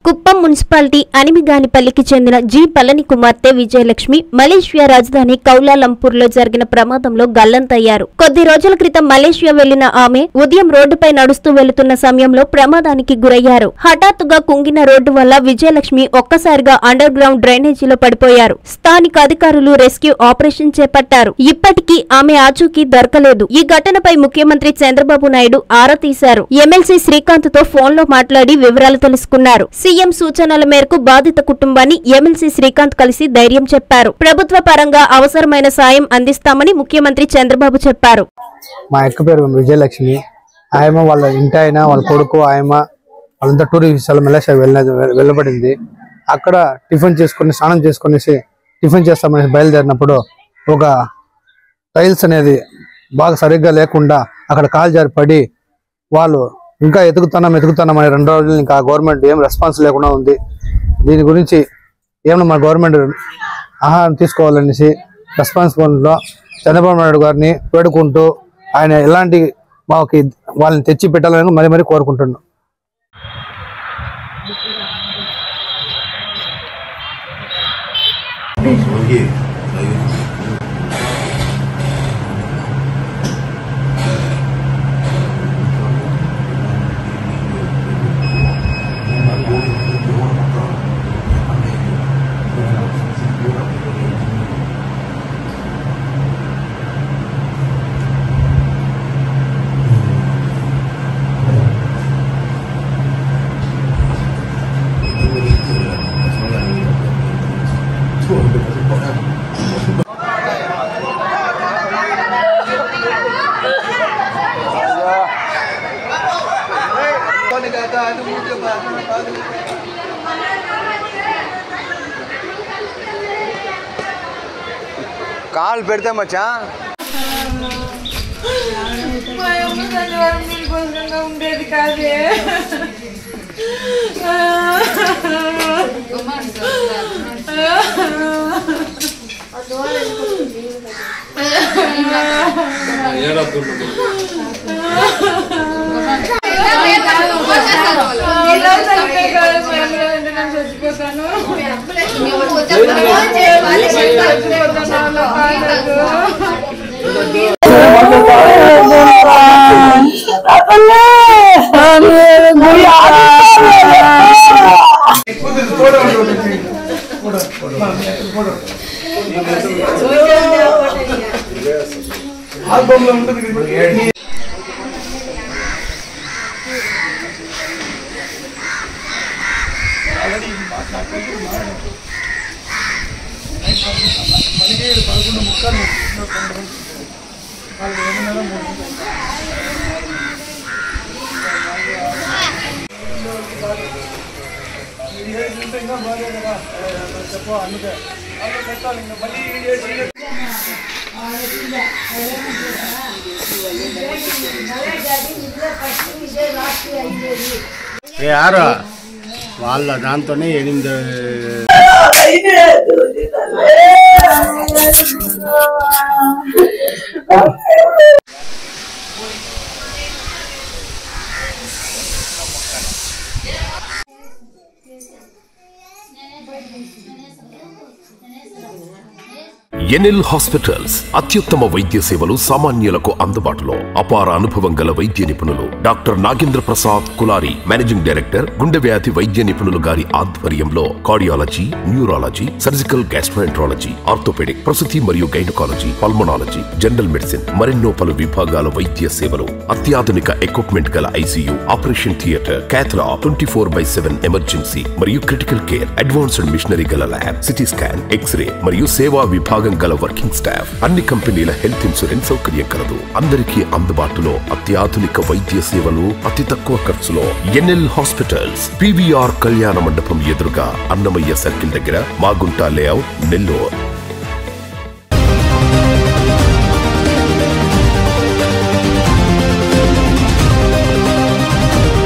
Kuppam municipality అనిమిగానిపల్లికి చెందిన G Palani కుమార్తె Vijayalakshmi Malaysia రాజధాని కౌలాలంపూర్లో జరిగిన ప్రమాదంలో గల్లంతయ్యారు. కొద్ది రోజుల క్రితం మలేషియా వెళ్లిన ఆమె ఉదయం రోడ్డుపై నడుస్తూ వెళుతున్న సమయంలో ప్రమాదానికి గురయ్యారు. హఠాత్తుగా కుంగిన రోడ్డు వల్ల విజయలక్ష్మి ఒక్కసారిగా అండర్ గ్రౌండ్ డ్రైనేజీలో పడిపోయారు. స్థానిక అధికారులు రెస్క్యూ ఆపరేషన్ చేపట్టారు. ఇప్పటికీ ఆమె ఆచూకీ దొరకలేదు. ఈ ఘటనపై ముఖ్యమంత్రి చంద్రబాబు నాయుడు ఆరా తీశారు. ఎమ్మెల్సీ శ్రీకాంత్ తో ఫోన్ లో మాట్లాడి వివరాలు తెలుసుకున్నారు. సీఎం సూచనల మేరకు బాధిత కుటుంబాన్ని ఎమ్మెల్సీ శ్రీకాంత్ కలిసి ధైర్యం చెప్పారు. ప్రభుత్వ పరంగా అవసరమైన సాయం అందిస్తామని ముఖ్యమంత్రి చంద్రబాబు చెప్పారు. మా అక్క పేరు విజయలక్ష్మి. ఆయమ వాళ్ళ ఇంటి ఆయన వాళ్ళ కొడుకు ఆయమ వాళ్ళంతా టూరిస్ట్ మలేషియా వెళ్ళబడింది. అక్కడ టిఫిన్ చేసుకుని స్నానం చేసుకునేసి టిఫిన్ చేస్తామని బయలుదేరినప్పుడు ఒక టైల్స్ అనేది బాగా సరిగ్గా లేకుండా అక్కడ కాలు జారి పడి వాళ్ళు ఇంకా ఎతుకుతున్నామని 2 రోజులు ఇంకా గవర్నమెంట్ ఏం రెస్పాన్స్ లేకుండా ఉంది. దీని గురించి ఏమన్నా మా గవర్నమెంట్ ఆహారం తీసుకోవాలనేసి రెస్పాన్సిబుల్లో చంద్రబాబు నాయుడు గారిని వేడుకుంటూ ఆయన ఎలాంటి మాకు వాళ్ళని తెచ్చి పెట్టాలని మరీ కోరుకుంటున్నాం. కాల్ పెడితే మచ్చా ఉండేది కాదే. చచ్చిపోతాను. యారా వాళ్ళ దాంతోనే 8 ఎన్ఎల్ హాస్పిటల్స్ అత్యుత్తమ వైద్య సేవలు సామాన్యులకు అందుబాటులో. అపార అనుభవం గల వైద్య నిపుణులు doctor Nagendra Prasad Kulari, managing director, గుండె వ్యాధి వైద్య నిపుణులు గారి ఆధ్వర్యంలో cardiology, neurology, surgical gastroenterology, orthopaedic, ప్రసూతి మరియు గైనకాలజీ, పల్మనాలజీ, జనరల్ మెడిసిన్ మరెన్నో పలు విభాగాల వైద్య సేవలు. అత్యాధునిక ఎక్విప్మెంట్ గల ICU, operation theatre, cath lab, 24/7 emergency మరియు క్రిటికల్ కేర్, అడ్వాన్స్డ్ మిషనరీ గల ల్యాబ్, సిటీ స్కాన్, ఎక్స్రే మరియు సేవా విభాగం గల వర్కింగ్ స్టాఫ్. అన్ని కంపెనీల హెల్త్ ఇన్సూరెన్స్ సౌకర్యం కలదు. అందరికీ అందుబాటులో అత్యాధునిక వైద్య సేవలు అతి తక్కువ ఖర్చులో. ఎన్ఎల్ హాస్పిటల్స్, PVR కళ్యాణ మండపం ఎదురుగా, అన్నమయ్య సర్కిల్ దగ్గర, మాగుంట లేఅవుట్, నెల్లూరు.